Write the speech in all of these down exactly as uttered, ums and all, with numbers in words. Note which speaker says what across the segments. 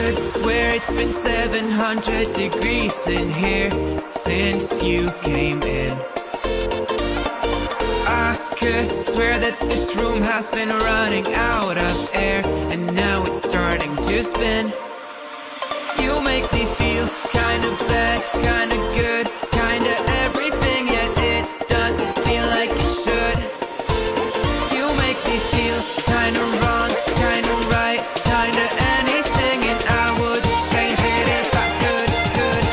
Speaker 1: could swear it's been seven hundred degrees in here since you came in. I could swear that this room has been running out of air, and now it's starting to spin. You make me feel kinda bad, kinda good, kinda everything, yet it doesn't feel like it should. You make me feel kinda wrong, kinda right, kinda anything, and I would change it if I could, could,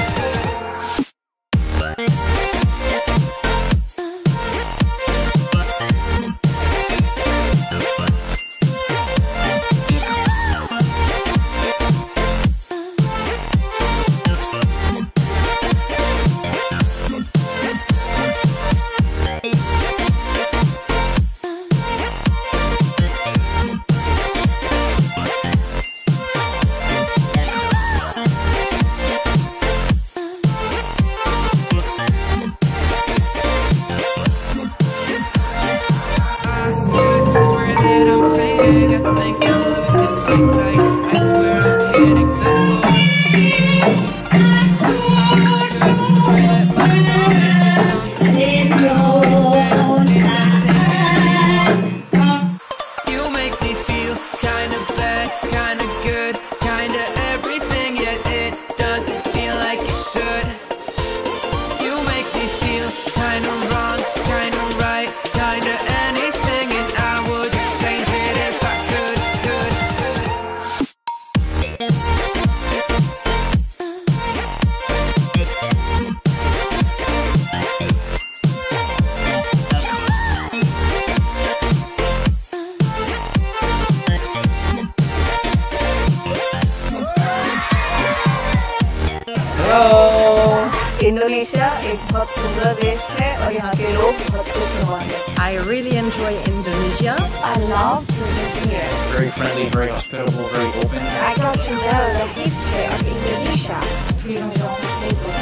Speaker 1: I think I'm losing my sight. I swear I'm hitting the floor. I swear that my storage is sunk in you make me feel kinda bad, kinda good, kinda everything, yet it doesn't feel like it should. You make me feel kinda wrong, kinda right, kinda anything, and I would change it if I could, could.
Speaker 2: Hello. Indonesia एक बहुत सुंदर देश है और यहाँ के लोग बहुत खुशनुमा हैं।
Speaker 3: I really enjoy Indonesia.
Speaker 4: I love to live here.
Speaker 5: Very friendly, very hospitable, very open.
Speaker 4: I got to know the history of Indonesia. Freedom of people,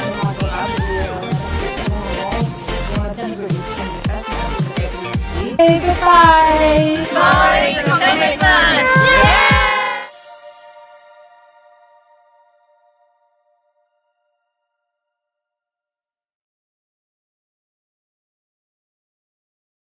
Speaker 4: Hey, goodbye. Bye.